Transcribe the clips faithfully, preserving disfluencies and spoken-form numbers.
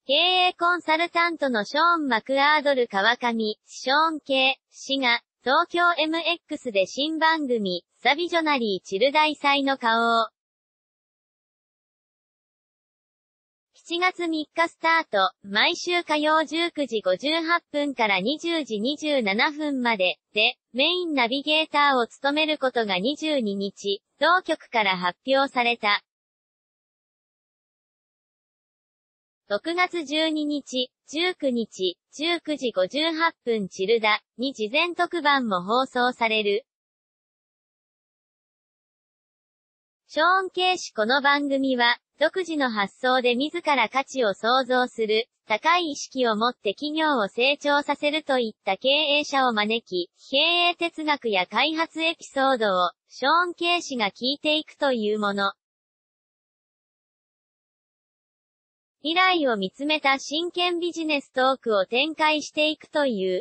経営コンサルタントのショーン・マクアードル川上、ショーン・K. 氏が、東京 エムエックス で新番組、ザ・ビジョナリー・チル大祭の顔を。しちがつみっかスタート、毎週火曜じゅうくじごじゅうはっぷんからにじゅうじにじゅうななふんまで、で、メインナビゲーターを務めることがにじゅうににち、同局から発表された。ろくがつじゅうににち、じゅうくにち、じゅうくじごじゅうはっぷんチルダに事前特番も放送される。ショーン・K. 氏この番組は、独自の発想で自ら価値を創造する、高い意識を持って企業を成長させるといった経営者を招き、経営哲学や開発エピソードを、ショーン・K. 氏が聞いていくというもの。未来を見つめた真剣ビジネストークを展開していくという。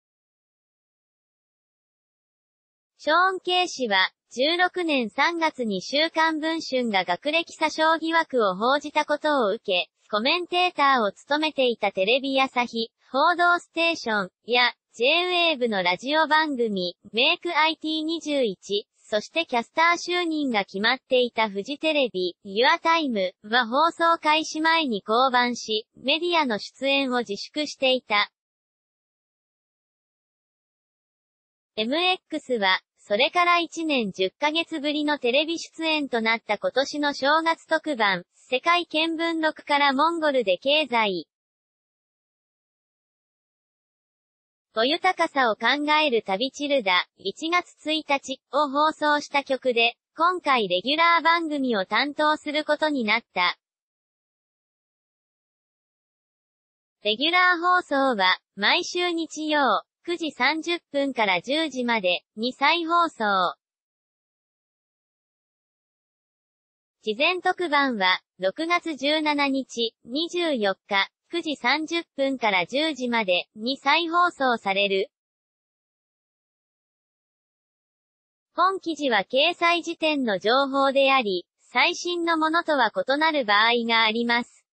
ショーン・K. 氏は、じゅうろくねんさんがつに週刊文春が学歴詐称疑惑を報じたことを受け、コメンテーターを務めていたテレビ朝日、報道ステーションや ジェイウェーブ のラジオ番組、メイク アイティーにじゅういち、そしてキャスター就任が決まっていたフジテレビ、ユアタイムは放送開始前に降板し、メディアの出演を自粛していた。エムエックス は、それからいちねんじゅっかげつぶりのテレビ出演となった今年の正月特番、世界見聞録からモンゴルで経済と豊かさを考える旅チルダ、いちがつついたちを放送した曲で、今回レギュラー番組を担当することになった。レギュラー放送は、毎週日曜、くじさんじゅっぷんからじゅうじまで、に再放送。事前特番は、ろくがつじゅうしちにち、にじゅうよっか、くじさんじゅっぷんからじゅうじまで、に再放送される。本記事は掲載時点の情報であり、最新のものとは異なる場合があります。